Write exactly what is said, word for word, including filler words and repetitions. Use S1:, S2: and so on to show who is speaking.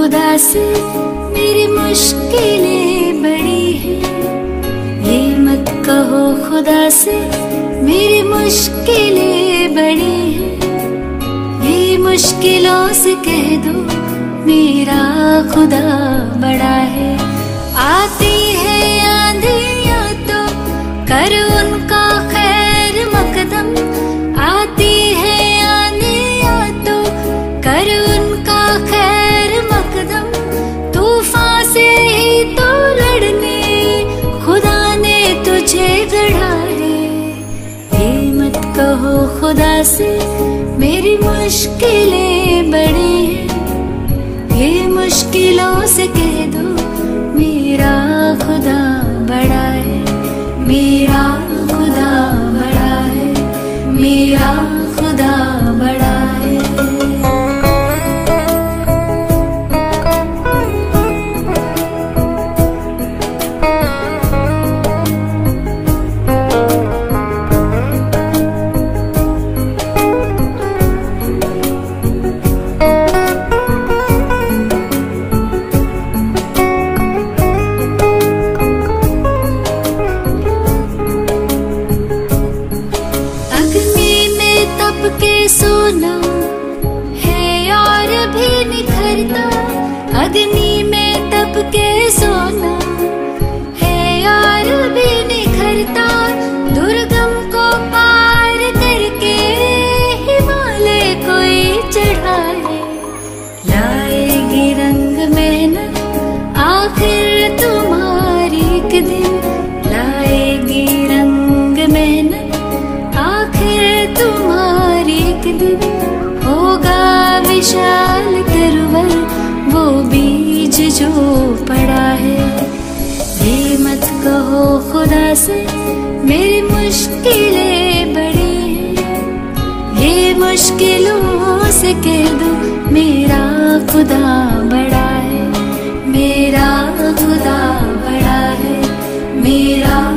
S1: खुदा से मेरी मुश्किलें बड़ी हैं। ये मत कहो खुदा से मेरी मुश्किलें बड़ी हैं। ये मुश्किलों से कह दो मेरा खुदा बड़ा है। आती है आंधियाँ तो कर उनका खैर मकदम। आती है आंधियाँ तो कर उनका खैर मकदम। तूफान से ही तो लड़ने खुदा ने तुझे गढ़ा है। ये मत कहो खुदा से मेरी मुश्किलें बड़ी हैं। ये मुश्किलों से कह दो मेरा खुदा बड़ा है। मेरा खुदा बड़ा है। मेरा खुदा बड़ा है। सोना है और भी निखरता। अग्नि में तप के सोना है और भी निखरता। दुर्गम को पार करके हिमालय कोई चढ़ा है। लाएगी रंग मेहनत आखिर तुम्हारी एक दिन। लाएगी रंग मेहनत आखिर तुम्हारी एक दिन। होगा विशाल तरवर वो बीज जो पड़ा है। ये मत कहो खुदा से मेरी मुश्किलें बड़ी हैं। ये मुश्किलों से कह दो मेरा खुदा बड़ा है। मेरा खुदा बड़ा है। मेरा